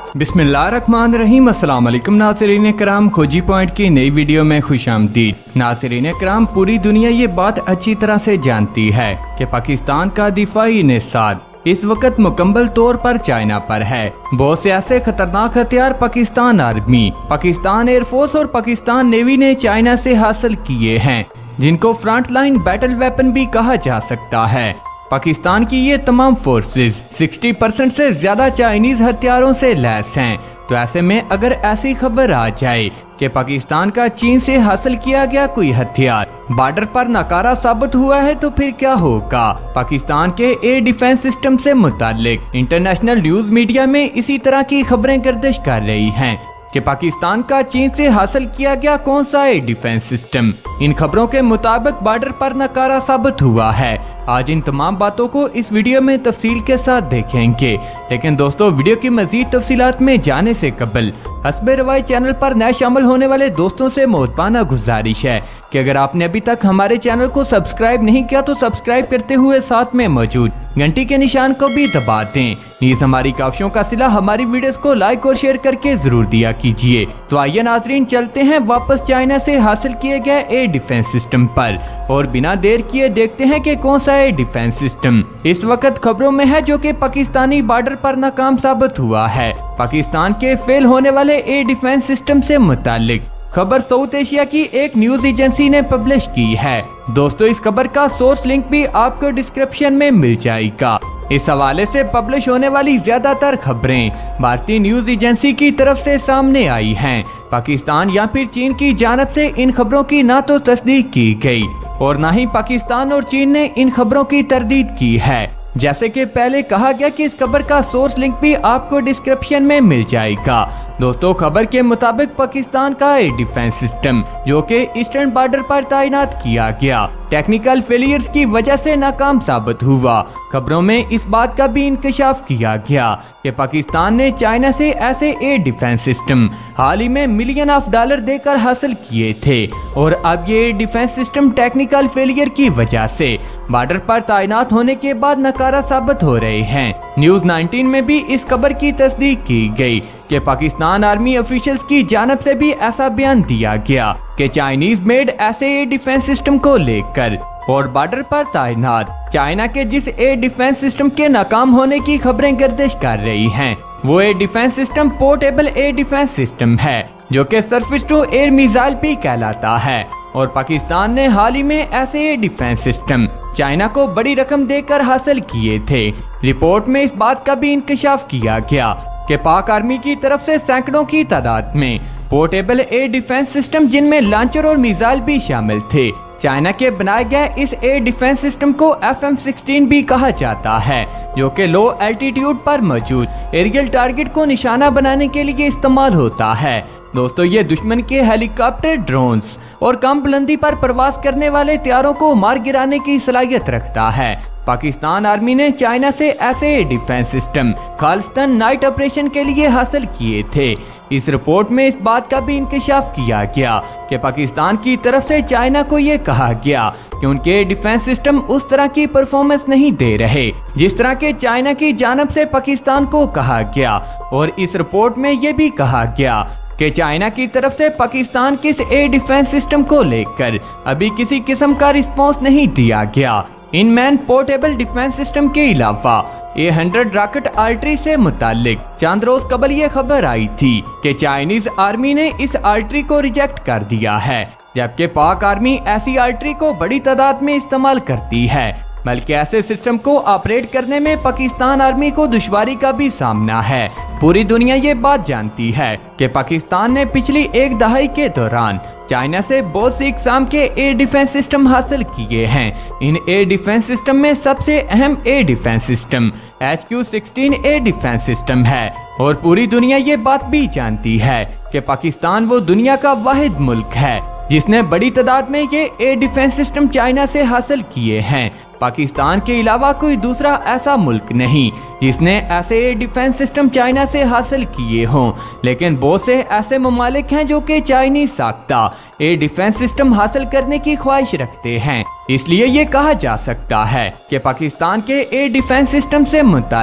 बिस्मिल्लाहिर्रहमानिर्रहीम। अस्सलाम वालेकुम नाज़रीन कराम, खोजी पॉइंट की नई वीडियो में खुशामदीद। नाज़रीन कराम, पूरी दुनिया ये बात अच्छी तरह से जानती है कि पाकिस्तान का दिफाई निसार इस वक्त मुकम्मल तौर पर चाइना पर है। बहुत से ऐसे खतरनाक हथियार पाकिस्तान आर्मी, पाकिस्तान एयरफोर्स और पाकिस्तान नेवी ने चाइना से हासिल किए हैं, जिनको फ्रंट लाइन बैटल वेपन भी कहा जा सकता है। पाकिस्तान की ये तमाम फोर्सेस 60% से ज्यादा चाइनीज हथियारों से लैस हैं। तो ऐसे में अगर ऐसी खबर आ जाए कि पाकिस्तान का चीन से हासिल किया गया कोई हथियार बॉर्डर पर नाकारा साबित हुआ है, तो फिर क्या होगा? पाकिस्तान के एयर डिफेंस सिस्टम से मुताल्लिक इंटरनेशनल न्यूज मीडिया में इसी तरह की खबरें गर्दिश कर रही हैं कि पाकिस्तान का चीन से हासिल किया गया कौन सा एयर डिफेंस सिस्टम इन खबरों के मुताबिक बॉर्डर पर नाकारा साबित हुआ है। आज इन तमाम बातों को इस वीडियो में तफसील के साथ देखेंगे। लेकिन दोस्तों, वीडियो की मजीद तफसीलात में जाने से कबल हस्बे रवाई चैनल पर नए शामिल होने वाले दोस्तों से मोहब्बाना गुजारिश है कि अगर आपने अभी तक हमारे चैनल को सब्सक्राइब नहीं किया तो सब्सक्राइब करते हुए साथ में मौजूद घंटी के निशान को भी दबा दें। नीज हमारी काविशों का सिला हमारी वीडियोस को लाइक और शेयर करके जरूर दिया कीजिए। तो आइए नाजरीन, चलते हैं वापस चाइना से हासिल किए गए एयर डिफेंस सिस्टम पर और बिना देर किए देखते हैं कि कौन सा एयर डिफेंस सिस्टम इस वक्त खबरों में है जो कि पाकिस्तानी बॉर्डर पर नाकाम साबित हुआ है। पाकिस्तान के फेल होने वाले एयर डिफेंस सिस्टम से मुताल्लिक खबर साउथ एशिया की एक न्यूज एजेंसी ने पब्लिश की है। दोस्तों, इस खबर का सोर्स लिंक भी आपको डिस्क्रिप्शन में मिल जाएगा। इस हवाले से पब्लिश होने वाली ज्यादातर खबरें भारतीय न्यूज एजेंसी की तरफ से सामने आई हैं। पाकिस्तान या फिर चीन की जानिब से इन खबरों की ना तो तस्दीक की गई और ना ही पाकिस्तान और चीन ने इन खबरों की तरदीद की है। जैसे कि पहले कहा गया कि इस खबर का सोर्स लिंक भी आपको डिस्क्रिप्शन में मिल जाएगा। दोस्तों, खबर के मुताबिक पाकिस्तान का एयर डिफेंस सिस्टम जो कि ईस्टर्न बॉर्डर पर तैनात किया गया टेक्निकल फेलियर्स की वजह से नाकाम साबित हुआ। खबरों में इस बात का भी इंकशाफ किया गया कि पाकिस्तान ने चाइना से ऐसे एयर डिफेंस सिस्टम हाल ही में $मिलियन देकर हासिल किए थे और अब ये air defence system technical failure की वजह से बॉर्डर पर तैनात होने के बाद नकारा साबित हो रहे हैं। न्यूज 19 में भी इस खबर की तस्दीक की गई कि पाकिस्तान आर्मी ऑफिशियल्स की जानब से भी ऐसा बयान दिया गया कि चाइनीज मेड ऐसे एयर डिफेंस सिस्टम को लेकर और बॉर्डर पर तैनात चाइना के जिस एयर डिफेंस सिस्टम के नाकाम होने की खबरें गर्दिश कर रही हैं, वो air defence system portable air defence system है जो कि सरफेस टू एयर मिसाइल भी कहलाता है। और पाकिस्तान ने हाल ही में ऐसे एयर डिफेंस सिस्टम चाइना को बड़ी रकम देकर हासिल किए थे। रिपोर्ट में इस बात का भी इंकशाफ किया गया कि पाक आर्मी की तरफ से सैकड़ों की तादाद में पोर्टेबल एयर डिफेंस सिस्टम जिनमें लॉन्चर और मिसाइल भी शामिल थे। चाइना के बनाए गए इस एयर डिफेंस सिस्टम को FM-16 भी कहा जाता है, जो कि लो एल्टीट्यूड पर मौजूद एरियल टारगेट को निशाना बनाने के लिए इस्तेमाल होता है। दोस्तों, ये दुश्मन के हेलीकॉप्टर, ड्रोन्स और कम बुलंदी पर प्रवास करने वाले हथियारों को मार गिराने की सलाहियत रखता है। पाकिस्तान आर्मी ने चाइना से ऐसे air defence system Khalistan night operation के लिए हासिल किए थे। इस रिपोर्ट में इस बात का भी इंकशाफ किया गया कि पाकिस्तान की तरफ से चाइना को ये कहा गया कि उनके एयर डिफेंस सिस्टम उस तरह की परफॉर्मेंस नहीं दे रहे जिस तरह के चाइना की जानब से पाकिस्तान को कहा गया। और इस रिपोर्ट में ये भी कहा गया कि चाइना की तरफ से पाकिस्तान के इस एयर डिफेंस सिस्टम को लेकर अभी किसी किस्म का रिस्पॉन्स नहीं दिया गया। इन मैन पोर्टेबल डिफेंस सिस्टम के अलावा A100 रॉकेट आर्टरी से मुतालिक चंद रोज कबल ये खबर आई थी कि चाइनीज आर्मी ने इस आर्टरी को रिजेक्ट कर दिया है, जबकि पाक आर्मी ऐसी आर्टरी को बड़ी तादाद में इस्तेमाल करती है। बल्कि ऐसे सिस्टम को ऑपरेट करने में पाकिस्तान आर्मी को दुश्वारी का भी सामना है। पूरी दुनिया ये बात जानती है कि पाकिस्तान ने पिछली एक दहाई के दौरान चाइना से बहुत सी इकसाम के एयर डिफेंस सिस्टम हासिल किए हैं। इन एयर डिफेंस सिस्टम में सबसे अहम air defence system HQ-16 air defence system है और पूरी दुनिया ये बात भी जानती है कि पाकिस्तान वो दुनिया का वाहिद मुल्क है जिसने बड़ी तादाद में ये एयर डिफेंस सिस्टम चाइना से हासिल किए हैं। पाकिस्तान के अलावा कोई दूसरा ऐसा मुल्क नहीं जिसने ऐसे एयर डिफेंस सिस्टम चाइना से हासिल किए हों, लेकिन बहुत से ऐसे ममालिक हैं जो कि चाइनीज साख्ता एयर डिफेंस सिस्टम हासिल करने की ख्वाहिश रखते हैं। इसलिए ये कहा जा सकता है कि पाकिस्तान के एयर डिफेंस सिस्टम से मुतालिक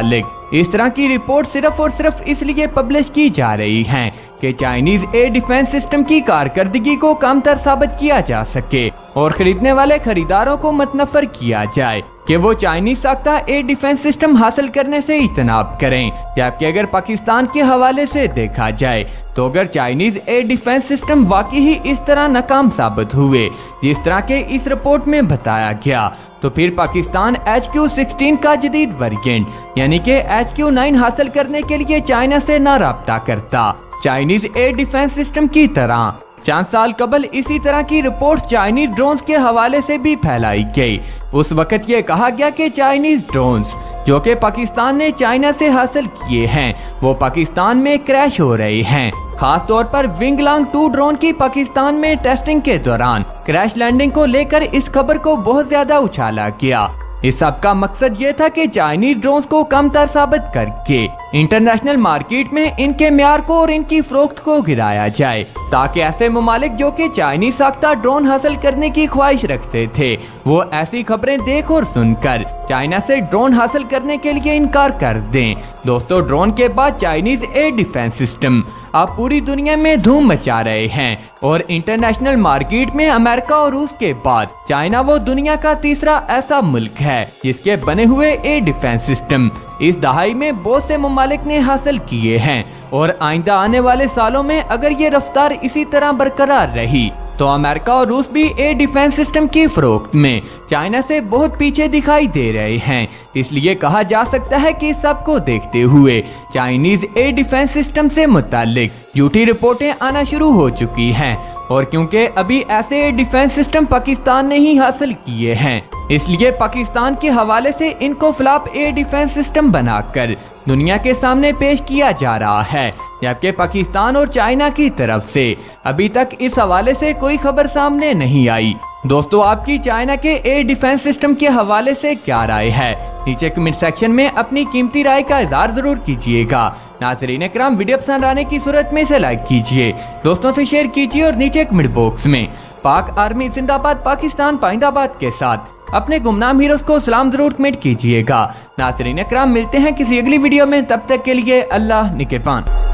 इस तरह की रिपोर्ट सिर्फ और सिर्फ इसलिए पब्लिश की जा रही हैं कि चाइनीज एयर डिफेंस सिस्टम की कारकर्दगी को कमतर साबित किया जा सके और खरीदने वाले खरीदारों को मतनफर किया जाए कि वो चाइनीज साख्ता एयर डिफेंस सिस्टम हासिल करने से इजतनाब करें। जबकि अगर पाकिस्तान के हवाले से देखा जाए तो अगर चाइनीज एयर डिफेंस सिस्टम वाकई ही इस तरह नाकाम साबित हुए जिस तरह के इस रिपोर्ट में बताया गया, तो फिर पाकिस्तान HQ-16 का जदीद वेरिएंट यानी कि HQ-9 हासिल करने के लिए चाइना से ना राब्ता करता। चाइनीज एयर डिफेंस सिस्टम की तरह चंद साल कबल इसी तरह की रिपोर्ट्स चाइनीज ड्रोन्स के हवाले से भी फैलाई गई। उस वक्त ये कहा गया कि चाइनीज ड्रोन्स जो कि पाकिस्तान ने चाइना से हासिल किए हैं वो पाकिस्तान में क्रैश हो रहे हैं। खास तौर पर विंगलांग 2 ड्रोन की पाकिस्तान में टेस्टिंग के दौरान क्रैश लैंडिंग को लेकर इस खबर को बहुत ज्यादा उछाला गया। इस सब का मकसद ये था कि चाइनीज ड्रोन्स को कमतर साबित करके इंटरनेशनल मार्केट में इनके म्यार को और इनकी फरोख्त को गिराया जाए, ताकि ऐसे ममालिक जो कि चाइनीज साख्ता ड्रोन हासिल करने की ख्वाहिश रखते थे वो ऐसी खबरें देख और सुनकर चाइना से ड्रोन हासिल करने के लिए इनकार कर दें। दोस्तों, ड्रोन के बाद चाइनीज एयर डिफेंस सिस्टम अब पूरी दुनिया में धूम मचा रहे हैं और इंटरनेशनल मार्केट में अमेरिका और रूस के बाद चाइना वो दुनिया का तीसरा ऐसा मुल्क है जिसके बने हुए एयर डिफेंस सिस्टम इस दहाई में बहुत से ममालिक ने हासिल किए हैं और आइंदा आने वाले सालों में अगर ये रफ्तार इसी तरह बरकरार रही तो अमेरिका और रूस भी एयर डिफेंस सिस्टम की फरोख्त में चाइना से बहुत पीछे दिखाई दे रहे हैं। इसलिए कहा जा सकता है कि सबको देखते हुए चाइनीज एयर डिफेंस सिस्टम से मुताल्लिक झूठी रिपोर्टें आना शुरू हो चुकी हैं और क्योंकि अभी ऐसे एयर डिफेंस सिस्टम पाकिस्तान ने ही हासिल किए हैं इसलिए पाकिस्तान के हवाले से इनको फ्लॉप एयर डिफेंस सिस्टम बनाकर दुनिया के सामने पेश किया जा रहा है, जबकि पाकिस्तान और चाइना की तरफ से अभी तक इस हवाले से कोई खबर सामने नहीं आई। दोस्तों, आपकी चाइना के एयर डिफेंस सिस्टम के हवाले से क्या राय है? नीचे कमेंट सेक्शन में अपनी कीमती राय का इज़हार जरूर कीजिएगा। नाज़रीन इकराम, वीडियो पसंद आने की सूरत में इसे लाइक कीजिए, दोस्तों से शेयर कीजिए और नीचे कमेंट बॉक्स में पाक आर्मी जिंदाबाद पाकिस्तान पाइंदाबाद के साथ अपने गुमनाम हीरोज को सलाम जरूर कमेंट कीजिएगा। नाज़रीन इकराम, मिलते हैं किसी अगली वीडियो में, तब तक के लिए अल्लाह निगहबान।